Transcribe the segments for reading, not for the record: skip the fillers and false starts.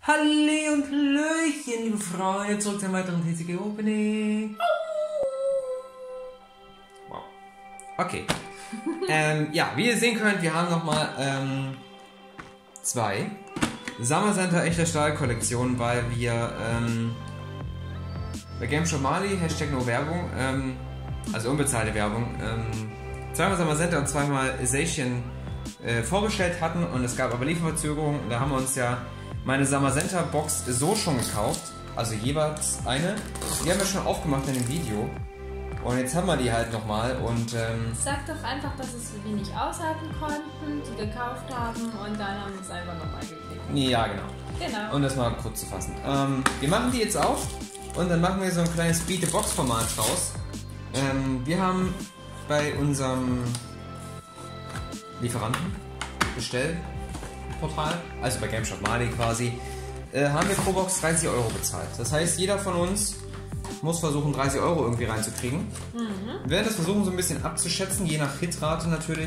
Halli und Hallöchen, liebe Freunde, zurück zu einem weiteren TCG Opening. Wow. Okay. Ja, wie ihr sehen könnt, wir haben nochmal zwei Summer Center echter Stahl Kollektionen, weil wir bei Game Show Mali, Hashtag No Werbung, also unbezahlte Werbung, zweimal Summer Center und zweimal Zacian vorbestellt hatten und es gab aber Lieferverzögerungen. Da haben wir uns ja meine Summer Center Box so schon gekauft, also jeweils eine. Die haben wir schon aufgemacht in dem Video und jetzt haben wir die halt nochmal und sag doch einfach, dass es wir nicht aushalten konnten, die gekauft haben und dann haben wir es einfach nochmal gekriegt. Ja, genau. Genau. Und das mal kurz zu fassen. Wir machen die jetzt auf und dann machen wir so ein kleines Beat-the-Box-Format raus. Wir haben bei unserem Lieferanten Bestellportal, also bei Game Shop Mali quasi, haben wir pro Box 30 € bezahlt. Das heißt, jeder von uns muss versuchen, 30 € irgendwie reinzukriegen. Wir werden das versuchen, so ein bisschen abzuschätzen, je nach Hitrate natürlich.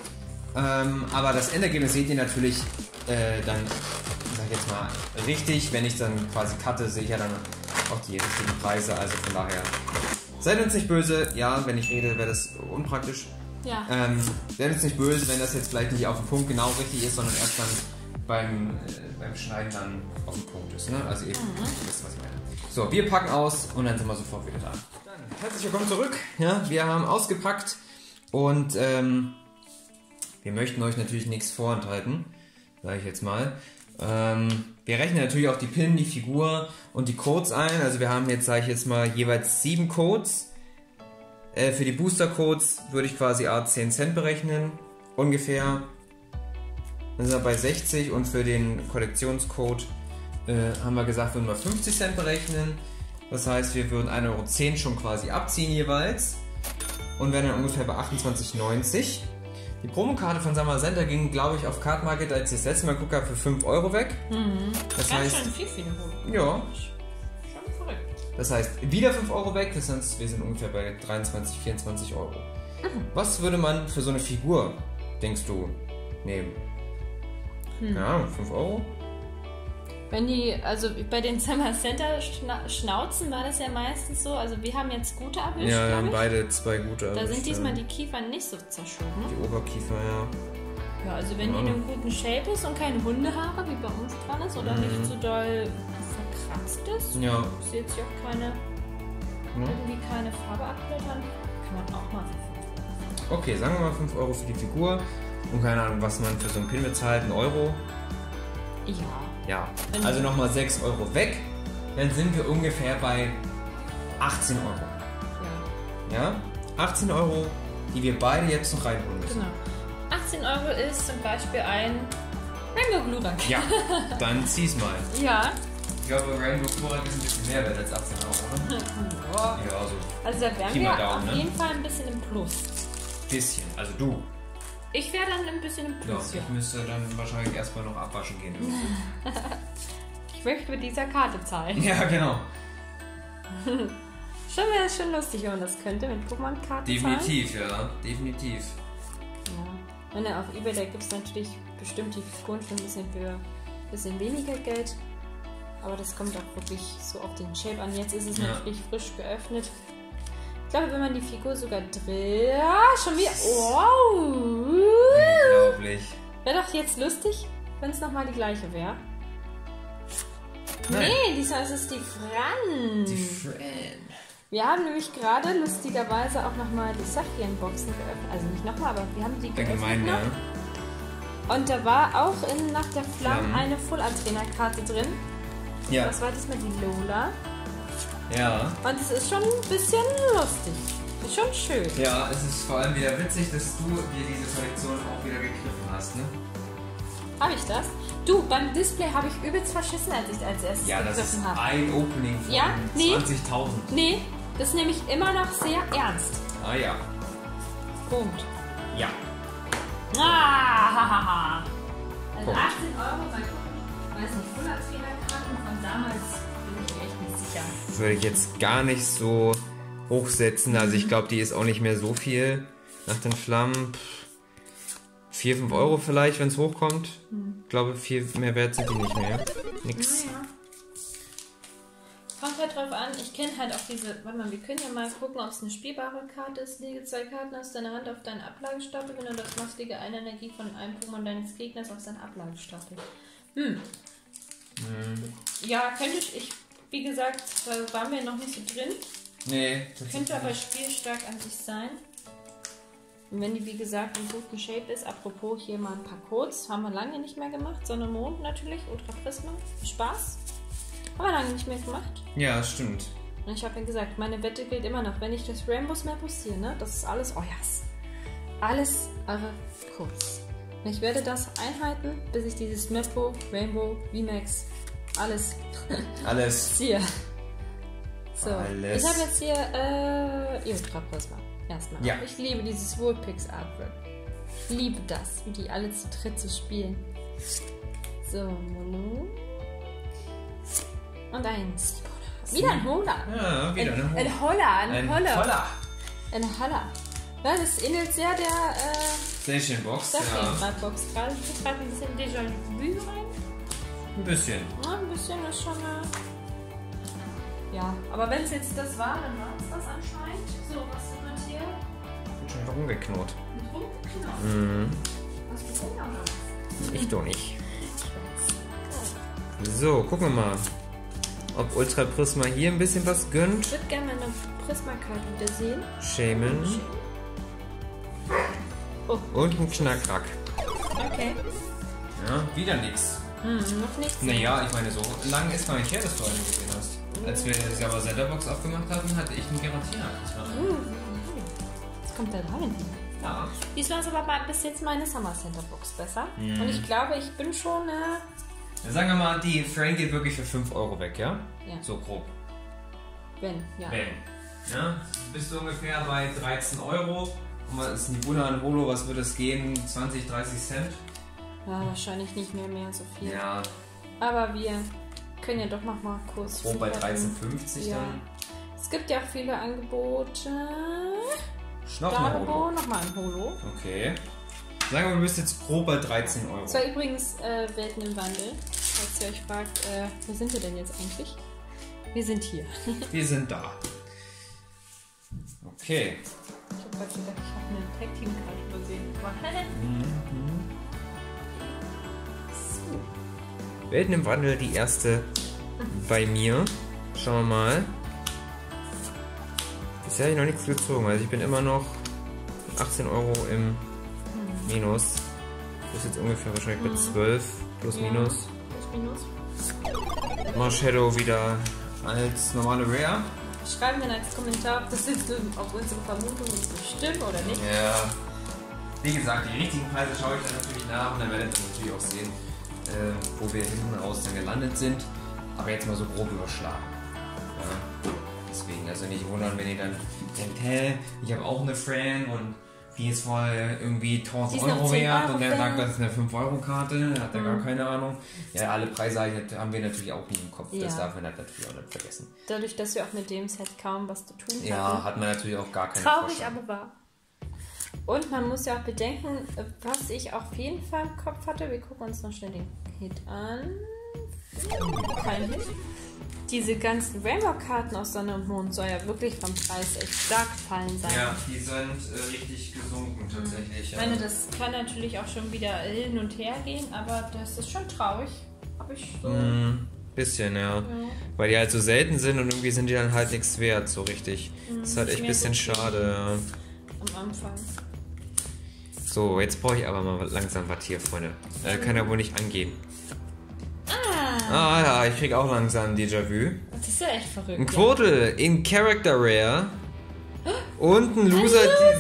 Aber das Endergebnis seht ihr natürlich dann, sag ich jetzt mal, richtig. Wenn ich dann quasi cutte, sehe ich ja dann auch die richtigen Preise. Also von daher, seid uns nicht böse. Ja, wenn ich rede, wäre das unpraktisch. Ja. Seid uns nicht böse, wenn das jetzt vielleicht nicht auf den Punkt genau richtig ist, sondern erst dann beim Schneiden dann auf den Punkt ist. Ne? Also eben, ihr wisst, was ich meine. So, wir packen aus und dann sind wir sofort wieder da. Dann, herzlich willkommen zurück. Ja, wir haben ausgepackt und wir möchten euch natürlich nichts vorenthalten, sage ich jetzt mal. Wir rechnen natürlich auch die Pin, die Figur und die Codes ein. Also wir haben jetzt, sage ich jetzt mal, jeweils 7 Codes. Für die Booster-Codes würde ich quasi 10 Cent berechnen, ungefähr. Dann sind wir bei 60 und für den Kollektionscode haben wir gesagt, würden wir 50 Cent berechnen. Das heißt, wir würden 1,10 € schon quasi abziehen jeweils und wären dann ungefähr bei 28,90 €. Die Promokarte von Summer Center ging, glaube ich, auf Card Market, als ich das letzte Mal geguckt habe, für 5 € weg. Das heißt, schon viel hoch. ja. Schon verrückt. Das heißt, wieder 5 € weg, das heißt, wir sind ungefähr bei 23, 24 €. Was würde man für so eine Figur, denkst du, nehmen? Keine Ahnung, 5 €? Wenn die, also bei den Summer Center Schnauzen war das ja meistens so, also wir haben jetzt gute erwischt, Ja, wir glaub haben ich. beide 2 gute Da erwischt, sind diesmal ja. die Kiefern nicht so zerschoben. Die Oberkiefer, ja. Ja, also wenn die in einem guten Shape ist und keine Hundehaare wie bei uns dran ist oder nicht so doll verkratzt ist, Ja. ich sehe jetzt hier auch irgendwie keine Farbe abblättern, kann man auch mal für 5 €. Okay, sagen wir mal 5 € für die Figur. Und keine Ahnung, was man für so einen Pin bezahlt, 1 €. Ja. Ja, also nochmal 6 € weg. Dann sind wir ungefähr bei 18 €. Ja. Ja? 18 €, die wir beide jetzt noch reinholen müssen. Genau. 18 € ist zum Beispiel ein Rainbow Glurak. Ja, dann zieh's mal. Ja. Ich glaube, Rainbow Glurak ist ein bisschen mehr wert als 18 €, oder? Ja. Ja, so Also da wären Pi wir mal Daumen, auf ne? jeden Fall ein bisschen im Plus. ein bisschen. Also du. Ich wäre dann ein bisschen im Ja, Plus. ich müsste dann wahrscheinlich erstmal noch abwaschen gehen. Ich möchte mit dieser Karte zahlen. Ja, genau. Schon wäre es schon lustig, wenn man das könnte mit Pokémon-Karten Definitiv, ja. Definitiv. zahlen. Ja. Und auf eBay, da gibt es natürlich bestimmt die Figuren schon ein bisschen weniger Geld. Aber das kommt auch wirklich so auf den Shape an. Jetzt ist es natürlich frisch geöffnet. Ich glaube, wenn man die Figur sogar dreht... Ja, schon wieder... Wow! Unglaublich. Wäre doch jetzt lustig, wenn es nochmal die gleiche wäre. Nein. Nee, diesmal ist es die Fran. Die Fran. Wir haben nämlich gerade lustigerweise auch nochmal die Sachian-Boxen geöffnet. Also nicht nochmal, aber wir haben die geöffnet Allgemein, ja. noch. Und da war auch in Nacht der Flammen eine Full-Art-Trainer-Karte drin. Ja. Das war diesmal die Lola. Ja. Und es ist schon ein bisschen lustig. Ist schon schön. Ja, es ist vor allem wieder witzig, dass du dir diese Kollektion auch wieder gegriffen hast, ne? Habe ich das? Du, beim Display habe ich übelst verschissen, als ich als erstes Ja, das ist gegriffen habe. ein Opening von Ja? Nee. 20.000. Nee, das ist nämlich immer noch sehr ernst. Ah ja. Punkt. Ja. Ah, also Punkt. 18 €, mal gucken. Ich weiß nicht, Full-Art-Trainer-Karten von damals bin ich mir echt nicht sicher. Würde ich jetzt gar nicht so hochsetzen. Also ich glaube, die ist auch nicht mehr so viel nach den Flammen. 4, 5 € vielleicht, wenn es hochkommt. Ich glaube, viel mehr wert sind die nicht mehr. nix. Naja. Kommt halt drauf an, ich kenne halt auch diese, warte mal, wir können ja mal gucken, ob es eine spielbare Karte ist. Lege 2 Karten aus deiner Hand auf deinen Ablagestapel. Wenn du das machst, lege eine Energie von einem Pokémon deines Gegners auf seinen Ablagestapel. Ja, könnte ich, wie gesagt, da waren wir noch nicht so drin. Nee. Könnte aber spielstark an sich sein. Und wenn die, wie gesagt, in guten Shape ist, apropos hier mal ein paar Codes, haben wir lange nicht mehr gemacht. Sonne, Mond natürlich, Ultra Prisma, Spaß. Haben wir lange nicht mehr gemacht. Ja, stimmt. Und ich habe ja gesagt, meine Wette gilt immer noch, wenn ich das Rainbows Map postiere, ne? Das ist alles euers. Alles eure Codes. Und ich werde das einhalten, bis ich dieses Mappo, Rainbow, VMAX, alles ziehe. So, alles. ich habe jetzt hier Ultra Prisma. Erstmal. Ja. Ich liebe dieses Woolpix Artwork. Ich liebe das, wie die alle zu dritt zu spielen. So, Mono. Und ein Slipola. Wieder ein Hola. Ja, wieder ein Holla. Ein Holla. Ein Holla. Ja, das ähnelt sehr der Station-Box, ja. Box. Gerade ich gerade ein bisschen Déjà-vu rein. Ein bisschen. Ja, ein bisschen ist schon ja, aber wenn es jetzt das war, dann war es das anscheinend. So, was wird hier? Bin schon wieder rumgeknurrt. Rumgeknurrt. Was bist du denn noch? Ich doch nicht. So, gucken wir mal, ob Ultra Prisma hier ein bisschen was gönnt. Ich würde gerne meine Prisma-Karte wieder sehen. Shaman. Oh. Und ein Knackrack. Okay. Ja, wieder nix. Noch nichts. Naja, ich meine, so lang ist gar nicht her, dass du eine gesehen hast. Als wir die Gabba-Box aufgemacht hatten, hatte ich einen Garantierer. Jetzt kommt der rein. Ja. Diesmal ist aber bis jetzt meine Summer Center Box besser. Und ich glaube, ich bin schon. Sagen wir mal, die Frame geht wirklich für 5 Euro weg, ja? Ja. So grob. Wenn. Ja? Bist du ungefähr bei 13 Euro. Und was ist Nibuna und Holo, was würde es gehen? 20, 30 Cent? Ja, wahrscheinlich nicht mehr so viel. Ja. Aber wir können ja doch noch mal kurz. Grob bei 13,50 ja. dann. Es gibt ja auch viele Angebote. Nochmal Holo. Nochmal ein Holo. Okay. Sagen wir, du bist jetzt grob bei 13 Euro. Das war übrigens Welten im Wandel. Falls ihr euch fragt, wo sind wir denn jetzt eigentlich? Wir sind hier. Wir sind da. Okay. Ich habe gerade gedacht, ich habe eine Tag-Team-Karte übersehen. So. Welten im Wandel, die erste bei mir. Schauen wir mal. Bisher habe ich noch nichts gezogen. Also ich bin immer noch 18 Euro im Minus. Das ist jetzt ungefähr wahrscheinlich bei 12 plus minus. Marshadow wieder als normale Rare. Schreiben dann als Kommentar, ob das jetzt auf unsere Vermutungen so stimmt oder nicht. Ja. Wie gesagt, die richtigen Preise schaue ich dann natürlich nach und dann werdet ihr natürlich auch sehen, wo wir hinten raus dann gelandet sind. Aber jetzt mal so grob überschlagen. Ja. Deswegen, also nicht wundern, wenn ihr dann denkt, hä, ich habe auch eine Fran und die ist voll irgendwie 1000 Euro wert und der sagt, das ist eine 5-Euro-Karte, hat er gar keine Ahnung. Ja, alle Preise haben wir natürlich auch nie im Kopf, das darf man natürlich auch nicht vergessen. Dadurch, dass wir auch mit dem Set kaum was zu tun hatten. Ja, hat man natürlich auch gar keine Traurig, Vorstellung. aber wahr. Und man muss ja auch bedenken, was ich auf jeden Fall im Kopf hatte. Wir gucken uns noch schnell den Hit an. Kein Hit. Diese ganzen Rainbow-Karten aus Sonne und Mond soll ja wirklich vom Preis echt stark gefallen sein. Ja, die sind richtig gesunken tatsächlich. Ich meine, das kann natürlich auch schon wieder hin und her gehen, aber das ist schon traurig. Hab ich so. Bisschen, ja. Weil die halt so selten sind und irgendwie sind die dann halt nichts wert, so richtig. Das ist halt echt ein bisschen schade, ja. Am Anfang. So, jetzt brauche ich aber mal langsam was hier, Freunde. Kann ja wohl nicht angehen. Ja, ich krieg auch langsam Déjà-vu. Das ist ja echt verrückt. Ein Quotel in Character Rare und ein Loser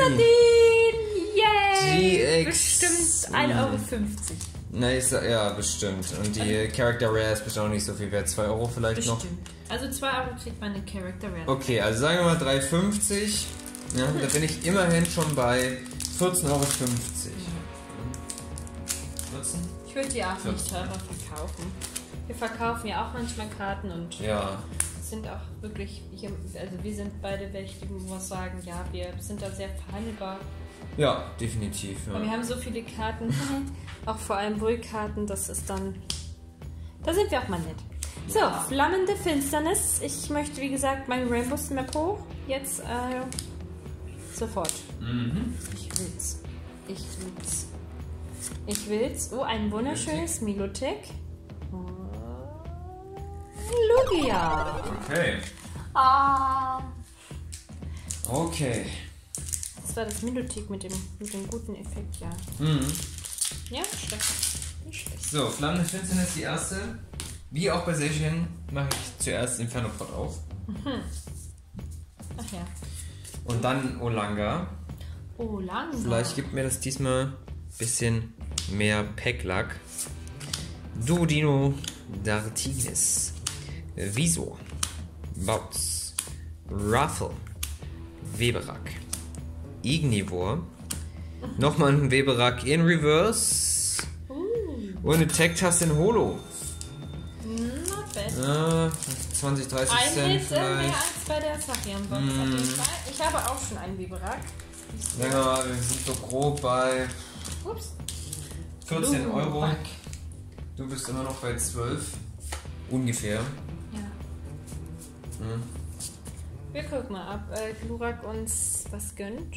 Yay! GX. Bestimmt 1,50 Euro. Nice, ja, bestimmt. Und die Character Rare ist bestimmt auch nicht so viel wert. 2 Euro vielleicht noch. Also 2 Euro kriegt man eine Character Rare. Okay, also sagen wir mal 3,50. Ja, da bin ich immerhin schon bei 14,50 Euro. 14? Ich würde die auch nicht teurer verkaufen. Wir verkaufen ja auch manchmal Karten und sind auch wirklich, also wir sind beide welche, die was sagen, ja, wir sind da sehr verhandelbar. Ja, definitiv. Ja. Und wir haben so viele Karten, auch vor allem Brüllkarten, das ist dann, Da sind wir auch mal nett. So, flammende Finsternis. Ich möchte, wie gesagt, meinen Rainbow Map hoch. Jetzt, sofort. Ich will's. Ich will's. Ich will's. Oh, ein wunderschönes Milotic. Lugia. Okay. Ah. Okay. Das war das Milotic mit dem guten Effekt, ja. Ja, nicht schlecht. So, flammende Finsternis die erste. Wie auch bei Seishin mache ich zuerst Inferno Pot auf. Ach ja. Und dann Olanga. Olanga. Vielleicht gibt mir das diesmal ein bisschen mehr Packlack. Duodino Dartinis. Wieso? Bautz. Raffle. Weberak. Ignivore. Nochmal ein Weberak in Reverse. Und eine Tech-Taste in Holo. Not bad. 20, 30 Ein Cent Hit mehr vielleicht. als bei der Sachian-Box auf jeden Fall. Ich habe auch schon einen Weberak. Sagen wir mal, wir sind so grob bei Ups. 14 Blue Euro. Rack. Du bist immer noch bei 12. Ungefähr. Ja. Wir gucken mal, ob Glurak uns was gönnt.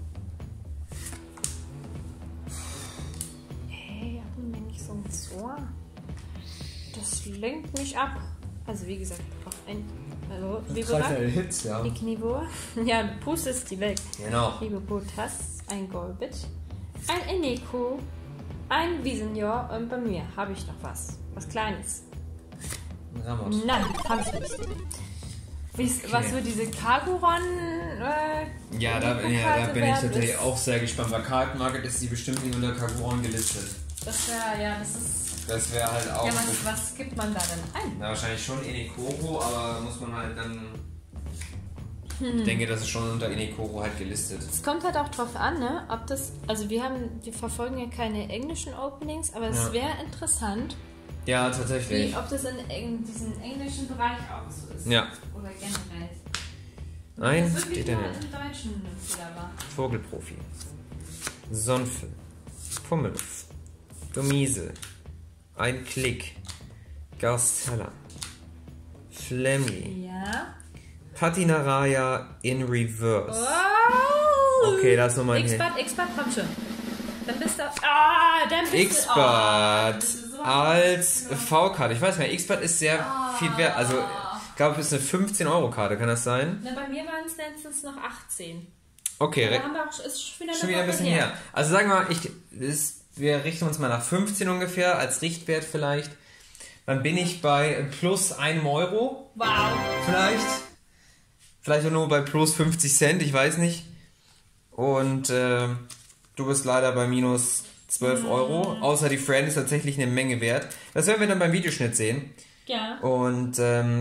Hey, haben wir nicht so ein Ohr? Das lenkt mich ab. Also wie gesagt, auf ein Weberak. Hits, ja. Ignivore. Ja, du pustest die weg. Genau. Liebe Botas, ein Golbit, ein Eneko, ein Wiesenjor und bei mir habe ich noch was. Was Kleines. Ramos. Nein, habe ich nicht. Was für diese Cargoron Ja, da bin ich wert natürlich ist. auch sehr gespannt. Bei Card Market ist die bestimmt nicht unter Kaguron gelistet. Das wäre, ja, das ist... Das wäre halt auch... Ja, was gibt man da denn ein? Na, wahrscheinlich schon Enekoro, aber muss man halt dann... Ich denke, das ist schon unter Enekoro halt gelistet. Es kommt halt auch drauf an, ne, ob das... Also wir verfolgen ja keine englischen Openings, aber es wäre interessant, Ja, tatsächlich. ob das in diesem englischen Bereich auch so ist. Ja. Oder generell. Ein Das wirklich steht nur da im Deutschen Fehler war. Vogelprofi. Sonfe. Pummeluff. Domise. Ein Klick. Garstella. Flemmi. Ja. Patinaraya in Reverse. Oh! Okay, das ist nochmal ein Expert, komm schon. Dann bist du... dann bist Expert du... Oh, als V-Karte. Ich weiß nicht, Expert ist sehr viel wert. Also, ich glaube, es ist eine 15-Euro-Karte, kann das sein? Na, bei mir waren es letztens noch 18. Okay, Da haben wir auch, ist schon schon wieder ein bisschen her. Also sagen wir mal, wir richten uns mal nach 15 ungefähr, als Richtwert vielleicht. Dann bin ich bei plus 1 Euro. Wow. Vielleicht auch nur bei plus 50 Cent, ich weiß nicht. Und du bist leider bei minus 12 Euro. Außer die Friend ist tatsächlich eine Menge wert. Das werden wir dann beim Videoschnitt sehen. Ja. Und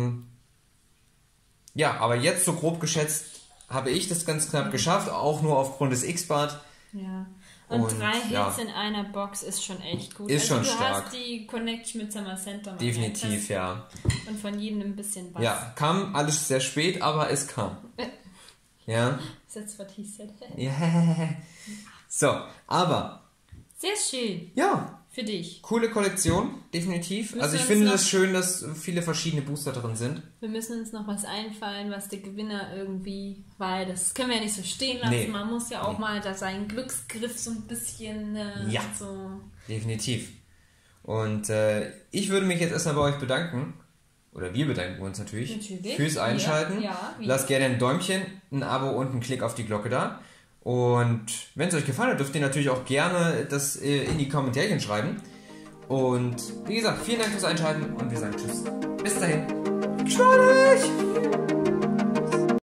ja, aber jetzt so grob geschätzt habe ich das ganz knapp geschafft, auch nur aufgrund des X-Bart. Ja. Und 3 Hits ja. in einer Box ist schon echt gut. Ist schon stark. Du hast die Connection mit Summer Center. Definitiv, ja. Und von jedem ein bisschen was. Ja, kam alles sehr spät, aber es kam. Ja. That's what he said. Ja. So, aber Sehr schön. ja, Für dich. coole Kollektion, definitiv. Müssen Also ich wir finde uns das schön, dass viele verschiedene Booster drin sind. Wir müssen uns noch was einfallen, was der Gewinner irgendwie, weil das können wir ja nicht so stehen lassen. Nee. Man muss ja auch mal da seinen Glücksgriff so ein bisschen Ja. so. Definitiv. Und ich würde mich jetzt erstmal bei euch bedanken. Oder wir bedanken uns natürlich. Fürs Einschalten. Ja, Lasst gerne ein Däumchen, ein Abo und einen Klick auf die Glocke da. Und wenn es euch gefallen hat, dürft ihr natürlich auch gerne das in die Kommentare schreiben. Und wie gesagt, vielen Dank fürs Einschalten und wir sagen Tschüss. Bis dahin. Schau dich!